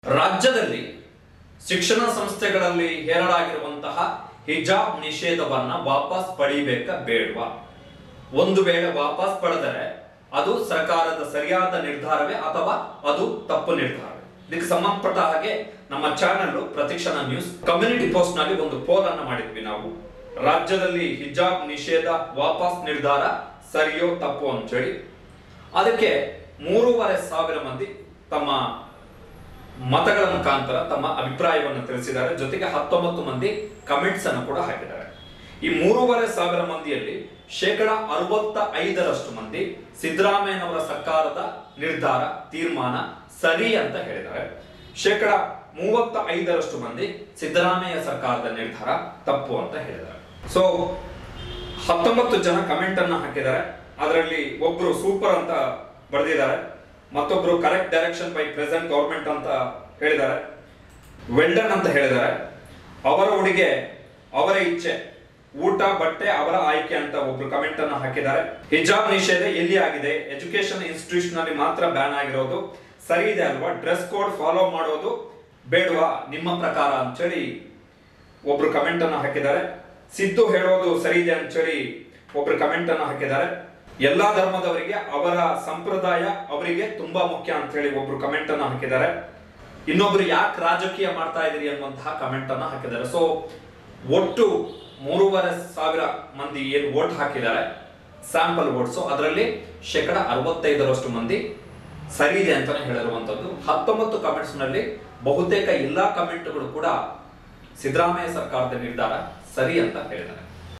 ರಾಜ್ಯದಲ್ಲಿ ಶಿಕ್ಷಣ ಸಂಸ್ಥೆಗಳಲ್ಲಿ ಹೇರಲಾಗಿರುವಂತಹ ಹಿಜಾಬ್ ನಿಷೇಧವನ್ನ ವಾಪಸ್ ಪಡಿಬೇಕಾ ಬೇಡವಾ? ಒಂದು ವೇಳೆ ವಾಪಸ್ ಪಡೆದರೆ ಅದು ಸರ್ಕಾರದ ಸರಿಯಾದ ನಿರ್ಧಾರವೇ ಅಥವಾ ಅದು ತಪ್ಪು ನಿರ್ಧಾರವೇ? ಇದಕ್ಕೆ ಸಂಬಂಧಪಟ್ಟ ಹಾಗೆ ನಮ್ಮ ಚಾನೆಲ್ ಪ್ರತಿಕ್ಷಣ ನ್ಯೂಸ್ ಕಮ್ಯುನಿಟಿ ಪೋಸ್ಟ್ ನಲ್ಲಿ ಒಂದು ಪೋಲ್ ಅನ್ನು ಮಾಡಿದ್ವಿ. ನಾವು ರಾಜ್ಯದಲ್ಲಿ ಹಿಜಾಬ್ ನಿಷೇಧ ವಾಪಸ್ ನಿರ್ಧಾರ ಸರಿಯೋ ತಪ್ಪು ಅಂತ ಹೇಳಿ ಅದಕ್ಕೆ 3,500 ಮಂದಿ ತಮ್ಮ ಮತಗಳ ಮುಖಾಂತರ ತಮ್ಮ ಅಭಿಪ್ರಾಯವನ್ನು ತಿಳಿಸಿದ್ದಾರೆ. ಜೊತೆಗೆ 19 ಮಂದಿ ಕಮೆಂಟ್ಸ್ ಅನ್ನು ಕೂಡ ಹಾಕಿದ್ದಾರೆ. ಈ 3,500 ಮಂದಿಯಲ್ಲಿ 65% ಮಂದಿ ಸಿದ್ದರಾಮಯ್ಯನವರ ಸರ್ಕಾರದ ನಿರ್ಧಾರ ತೀರ್ಮಾನ ಸರಿ ಅಂತ ಹೇಳಿದ್ದಾರೆ. 35% ಮಂದಿ ಸಿದ್ದರಾಮಯ್ಯ ಸರ್ಕಾರದ ನಿರ್ಧಾರ ತಪ್ಪು ಅಂತ ಹೇಳಿದ್ದಾರೆ. ಸೊ 19 ಜನ ಕಮೆಂಟ್ ಅನ್ನ ಹಾಕಿದ್ದಾರೆ. ಅದರಲ್ಲಿ ಒಬ್ರು ಸೂಪರ್ ಅಂತ ಬರೆದಿದ್ದಾರೆ, ಮತ್ತೊಬ್ರು correct direction by present government ಅಂತ ಹೇಳಿದ್ದಾರೆ, ವೆಲ್ಡನ್ ಅಂತ ಹೇಳಿದ್ದಾರೆ, ಅವರ ಉಡುಗೆ ಅವರ ಇಚ್ಛೆ, ಊಟ ಬಟ್ಟೆ ಅವರ ಆಯ್ಕೆ ಅಂತ ಒಬ್ರು ಕಮೆಂಟ್ ಅನ್ನು ಹಾಕಿದ್ದಾರೆ. ಹಿಜಾಬ್ ನಿಷೇಧ ಎಲ್ಲಿ ಆಗಿದೆ? ಎಜುಕೇಶನ್ ಇನ್ಸ್ಟಿಟ್ಯೂಷನ್ ಅಲ್ಲಿ ಮಾತ್ರ ಬ್ಯಾನ್ ಆಗಿರೋದು ಸರಿ ಇದೆ ಅಲ್ವಾ? ಡ್ರೆಸ್ ಕೋಡ್ ಫಾಲೋ ಮಾಡೋದು ಬೇಡವಾ ನಿಮ್ಮ ಪ್ರಕಾರ ಅಂತೇಳಿ ಒಬ್ರು ಕಮೆಂಟ್ ಅನ್ನು ಹಾಕಿದ್ದಾರೆ. ಸಿದ್ದು ಹೇಳೋದು ಸರಿ ಇದೆ ಅಂತೇಳಿ ಒಬ್ರು ಕಮೆಂಟ್ ಅನ್ನು ಹಾಕಿದ್ದಾರೆ. ಎಲ್ಲಾ ಧರ್ಮದವರಿಗೆ ಅವರ ಸಂಪ್ರದಾಯ ಅವರಿಗೆ ತುಂಬಾ ಮುಖ್ಯ ಅಂತ ಹೇಳಿ ಒಬ್ರು ಕಮೆಂಟ್ ಅನ್ನು ಹಾಕಿದ್ದಾರೆ. ಇನ್ನೊಬ್ರು ಯಾಕೆ ರಾಜಕೀಯ ಮಾಡ್ತಾ ಇದೀರಿ ಅನ್ನುವಂತಹ ಕಮೆಂಟ್ ಅನ್ನು ಹಾಕಿದ್ದಾರೆ. ಸೊ ಒಟ್ಟು 3,500 ಮಂದಿ ಏನು ವೋಟ್ ಹಾಕಿದ್ದಾರೆ ಸ್ಯಾಂಪಲ್ ವೋಟ್ಸ್, ಅದರಲ್ಲಿ 65% ಮಂದಿ ಸರಿ ಇದೆ ಅಂತಾನೆ ಹೇಳಿರುವಂತದ್ದು. 19 ಕಮೆಂಟ್ಸ್ ನಲ್ಲಿ ಬಹುತೇಕ ಎಲ್ಲಾ ಕಮೆಂಟ್ಗಳು ಕೂಡ ಸಿದ್ದರಾಮಯ್ಯ ಸರ್ಕಾರದ ನಿರ್ಧಾರ ಸರಿ ಅಂತ ಹೇಳಿದ್ದಾರೆ.